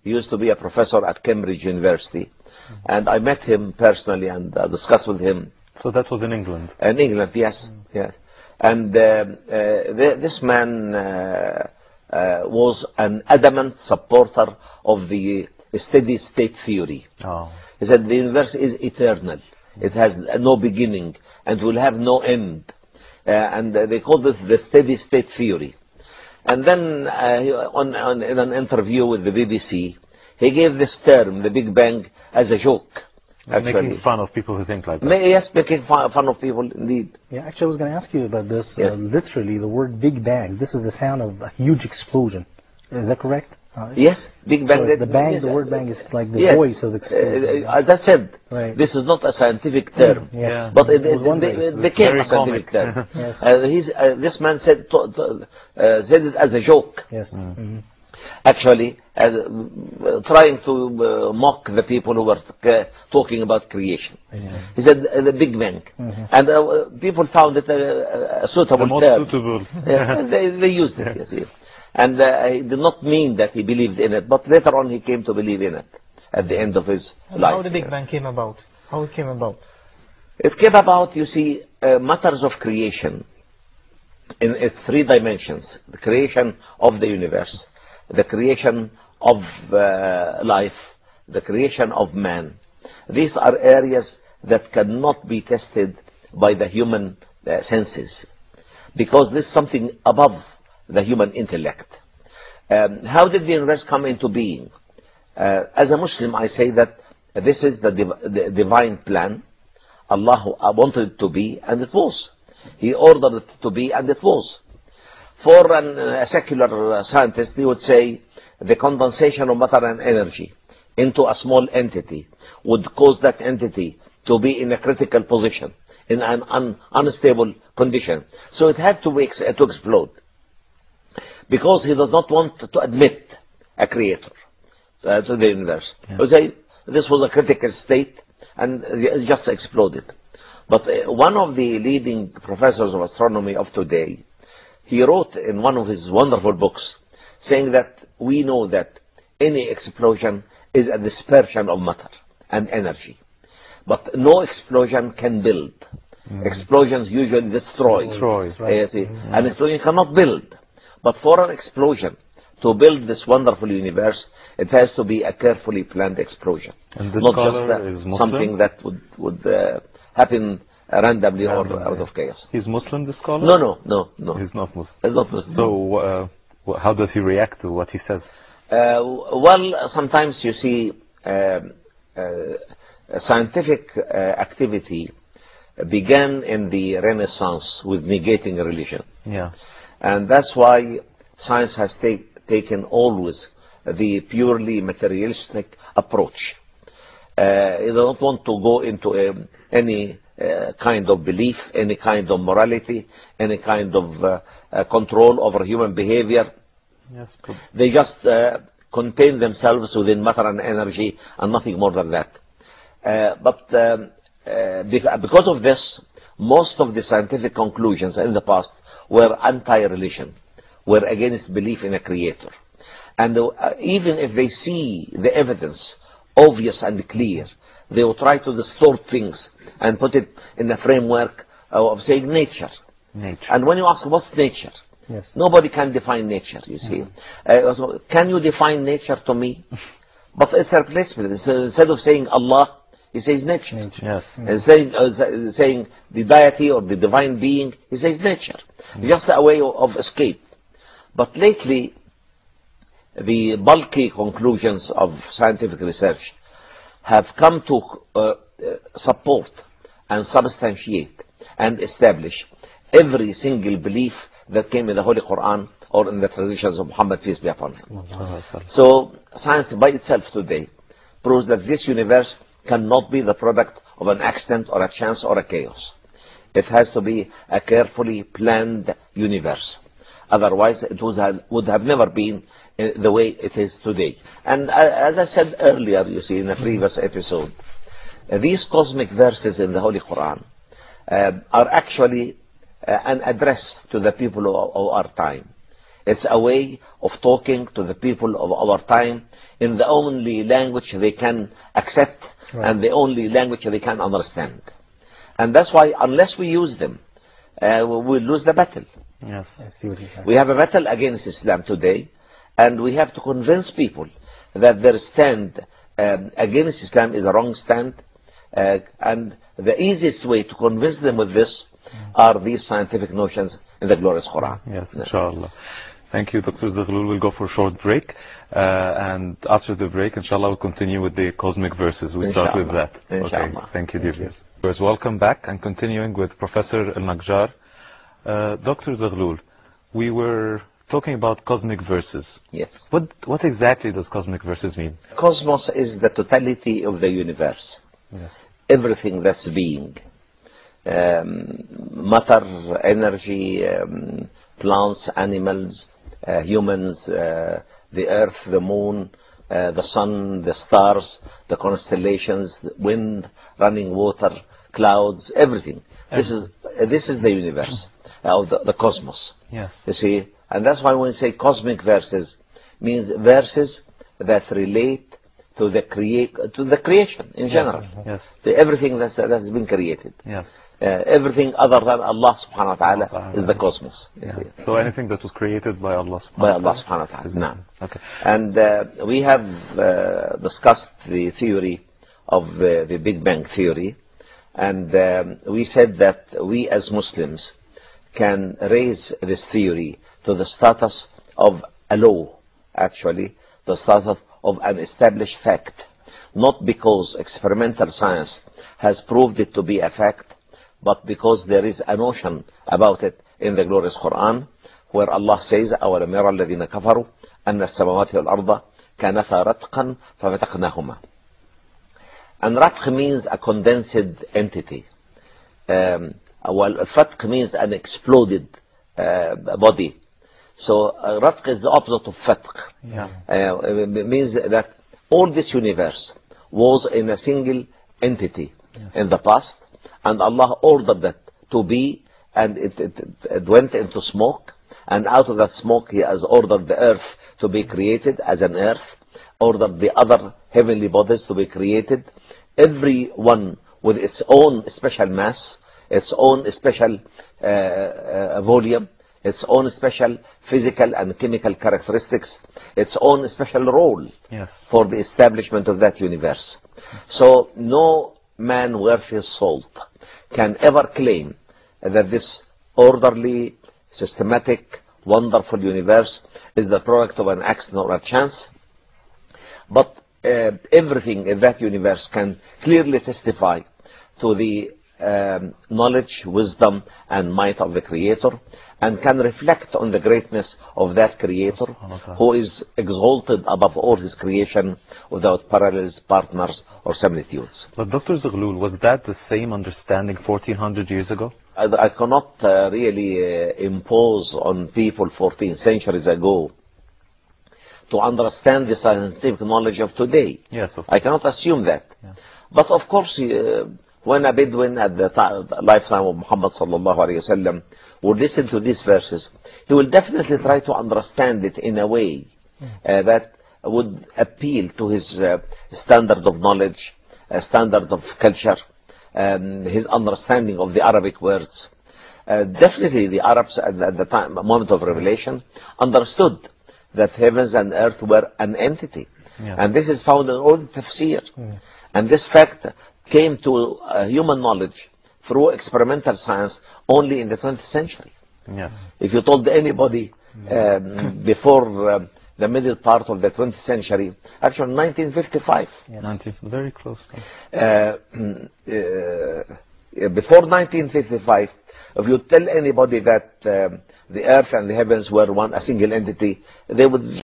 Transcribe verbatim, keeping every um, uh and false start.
He used to be a professor at Cambridge University. Mm-hmm. And I met him personally and uh, discussed with him. So that was in England? In England, yes. Mm-hmm. Yes. And uh, uh, th this man uh, uh, was an adamant supporter of the steady state theory. Oh. He said the universe is eternal. It has no beginning and will have no end. Uh, and uh, they called it the steady state theory. And then uh, he, on, on, in an interview with the B B C, he gave this term, the Big Bang, as a joke. Actually. Making fun of people who think like that. May, yes, making fun, fun of people, indeed. Yeah, actually I was going to ask you about this. Yes. Uh, literally, the word Big Bang, this is the sound of a huge explosion. Is that correct? Uh, yes, Big Bang. So the bang, yes, the word bang is like the yes. voice of the explosion. Uh, as I said, right. This is not a scientific term, yes. Yeah. but it, it, it, it, it it became a scientific comic. term. Yes. uh, he's, uh, this man said, to, to, uh, said it as a joke. Yes. Mm. Mm-hmm. Actually, uh, trying to uh, mock the people who were uh, talking about creation. He said uh, the Big Bang. Mm-hmm. And uh, people found it a, a suitable the most term. suitable. Yes, they, they used it, you see. And uh, he did not mean that he believed in it, but later on he came to believe in it at the end of his and life. How the Big Bang came about? How it came about? It came about, you see, uh, matters of creation in its three dimensions. The creation of the universe, the creation of uh, life, the creation of man. These are areas that cannot be tested by the human uh, senses, because this is something above the human intellect. Um, how did the universe come into being? Uh, as a Muslim, I say that this is the, div the divine plan. Allah wanted it to be, and it was. He ordered it to be, and it was. For an, a secular scientist, he would say the condensation of matter and energy into a small entity would cause that entity to be in a critical position, in an un unstable condition. So it had to, ex to explode. Because he does not want to admit a creator uh, to the universe. Yeah. He would say this was a critical state and it just exploded. But uh, one of the leading professors of astronomy of today, he wrote in one of his wonderful books saying that we know that any explosion is a dispersion of matter and energy. But no explosion can build. Mm. Explosions usually destroy. Destroy. Right. Uh, see, mm. An explosion cannot build. But for an explosion to build this wonderful universe, it has to be a carefully planned explosion. And this not just uh, is Muslim? Something that would, would uh, happen randomly or out of chaos. He's Muslim, this scholar? No, no, no, no. He's not Muslim. He's not Muslim. So, uh, how does he react to what he says? Uh, well, sometimes you see um, uh, scientific uh, activity began in the Renaissance with negating religion. Yeah. And that's why science has take, taken always the purely materialistic approach. Uh, you don't want to go into um, any uh, kind of belief, any kind of morality, any kind of uh, uh, control over human behavior. Yes, good. They just uh, contain themselves within matter and energy and nothing more than that. Uh, but um, uh, because of this, most of the scientific conclusions in the past were anti-religion, were against belief in a creator. And uh, even if they see the evidence obvious and clear, they will try to distort things and put it in the framework of saying nature. Nature. And when you ask what's nature, yes. Nobody can define nature, you see. Mm-hmm. uh, so can you define nature to me? But it's a replacement. Instead of saying Allah, he says nature. nature. Yes. Mm-hmm. And saying, uh, saying the deity or the divine being, he says nature. Mm-hmm. Just a way of escape. But lately, the bulky conclusions of scientific research have come to uh, support and substantiate and establish every single belief that came in the Holy Quran or in the traditions of Muhammad, peace be upon him. So science by itself today proves that this universe cannot be the product of an accident or a chance or a chaos. It has to be a carefully planned universe. Otherwise, it would have, would have never been uh, the way it is today. And uh, as I said earlier, you see, in a previous episode, uh, these cosmic verses in the Holy Quran uh, are actually uh, an address to the people of, of our time. It's a way of talking to the people of our time in the only language they can accept Right. and the only language they can understand. And that's why unless we use them, uh, we'll lose the battle. Yes. I see what you're saying. We have a battle against Islam today, and we have to convince people that their stand um, against Islam is a wrong stand. Uh, and the easiest way to convince them with this are these scientific notions in the glorious Quran. Yes, inshallah. Thank you, Doctor Zaghloul. We'll go for a short break. Uh, and after the break, inshallah, we'll continue with the cosmic verses. We start with Inshallah. that. Okay. Inshallah. Thank you, dear viewers. Welcome back, and continuing with Professor Al-Najjar. Uh, Doctor Zaghloul, we were talking about cosmic verses. Yes. What, what exactly does cosmic verses mean? Cosmos is the totality of the universe. Yes. Everything that's being. Um, matter, energy, um, plants, animals, uh, humans, uh, the earth, the moon, uh, the sun, the stars, the constellations, the wind, running water, clouds, everything. This is uh, this is the universe, uh, the, the cosmos. Yes. You see, and that's why when we say cosmic verses, means verses that relate to the create to the creation in general, Yes. to everything that's, that has been created. Yes. Uh, everything other than Allah subhanahu wa ta'ala is the cosmos. You Yeah. see. So anything that was created by Allah subhanahu By wa Allah ta'ala. subhanahu wa ta'ala. is- Now. Okay. And uh, we have uh, discussed the theory of the, the Big Bang theory, and um, we said that we as Muslims can raise this theory to the status of a law, actually, the status of an established fact, not because experimental science has proved it to be a fact, but because there is a notion about it in the glorious Quran, where Allah says, أَوَلَمْ يَرَ الَّذِينَ كَفَرُوا أَنَّ السَّمَوَاتِ وَالْأَرْضَ كَانَتَا رَتْقًا فَفَتَقْنَاهُمَا. And ratq means a condensed entity. Um, well, fatq means an exploded uh, body. So uh, ratq is the opposite of fatq. Yeah. Uh, it means that all this universe was in a single entity in the past, and Allah ordered that to be, and it, it, it went into smoke, and out of that smoke He has ordered the earth to be created as an earth, ordered the other heavenly bodies to be created, every one with its own special mass, its own special uh, uh, volume, its own special physical and chemical characteristics, its own special role Yes. for the establishment of that universe. So no man worth his salt can ever claim that this orderly, systematic, wonderful universe is the product of an accident or a chance. But uh, everything in that universe can clearly testify to the um, knowledge, wisdom, and might of the Creator, and can reflect on the greatness of that Creator, who is exalted above all His creation without parallels, partners, or similitudes. But Doctor Zaghloul, was that the same understanding fourteen hundred years ago? I, I cannot uh, really uh, impose on people fourteen centuries ago to understand the scientific knowledge of today. Yes, of I cannot assume that. Yeah. But of course, uh, when a Bedouin at the time, lifetime of Muhammad sallallahu alayhi wa sallam would listen to these verses, he will definitely try to understand it in a way uh, that would appeal to his uh, standard of knowledge, uh, standard of culture, um, his understanding of the Arabic words. Uh, definitely the Arabs at the, at the time, moment of revelation, understood that heavens and earth were an entity. Yeah. And this is found in all the tafsir. And this fact came to uh, human knowledge through experimental science only in the twentieth century. Yes. If you told anybody um, before um, the middle part of the twentieth century, actually nineteen fifty-five, ninety, very close. uh, uh, before nineteen fifty-five, if you tell anybody that um, the earth and the heavens were one, a single entity, they would